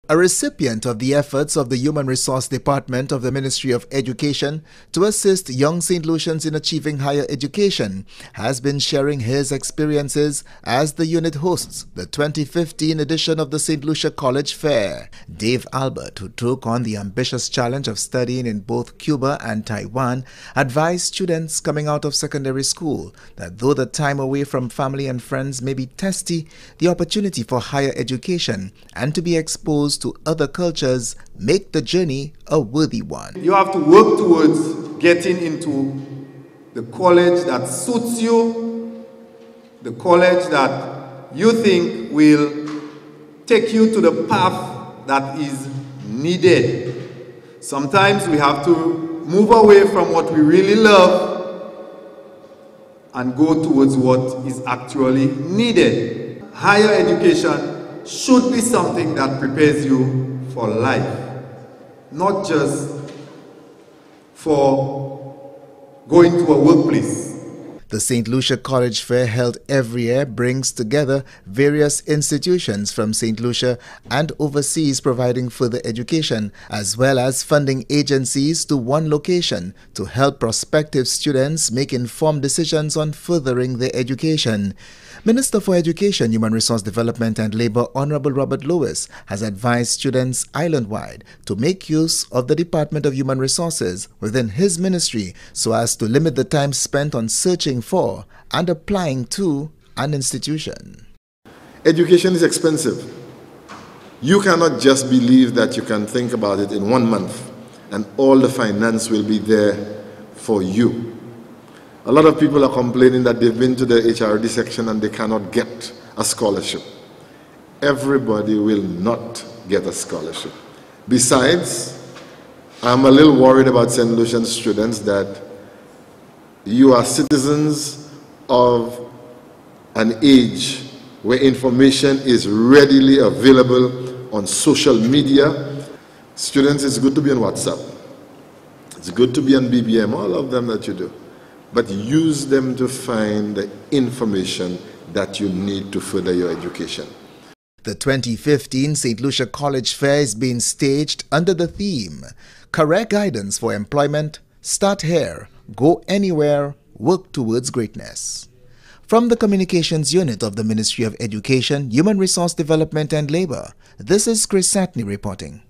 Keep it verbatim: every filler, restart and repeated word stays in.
A recipient of the efforts of the Human Resource Department of the Ministry of Education to assist young Saint Lucians in achieving higher education has been sharing his experiences as the unit hosts the twenty fifteen edition of the Saint Lucia College Fair. Dave Albert, who took on the ambitious challenge of studying in both Cuba and Taiwan, advised students coming out of secondary school that though the time away from family and friends may be testy, the opportunity for higher education and to be exposed to other cultures make the journey a worthy one. You have to work towards getting into the college that suits you, the college that you think will take you to the path that is needed. Sometimes we have to move away from what we really love and go towards what is actually needed. Higher education should be something that prepares you for life, not just for going to a workplace. The Saint Lucia College Fair, held every year, brings together various institutions from Saint Lucia and overseas providing further education, as well as funding agencies to one location to help prospective students make informed decisions on furthering their education. Minister for Education, Human Resource Development and Labour, Honorable Robert Lewis, has advised students island-wide to make use of the Department of Human Resources within his ministry so as to limit the time spent on searching for and applying to an institution. Education is expensive. You cannot just believe that you can think about it in one month and all the finance will be there for you. A lot of people are complaining that they've been to the H R D section and they cannot get a scholarship. Everybody will not get a scholarship. Besides, I'm a little worried about Saint Lucian students that you are citizens of an age where information is readily available on social media. Students, it's good to be on WhatsApp. It's good to be on B B M, all of them that you do. But use them to find the information that you need to further your education. The twenty fifteen Saint Lucia College Fair is being staged under the theme, Career Guidance for Employment, Start Here, Go Anywhere, Work Towards Greatness. From the Communications Unit of the Ministry of Education, Human Resource Development and Labour, this is Satney reporting.